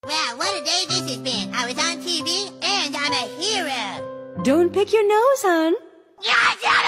Wow, what a day this has been. I was on TV, and I'm a hero. Don't pick your nose, hon. Yeah,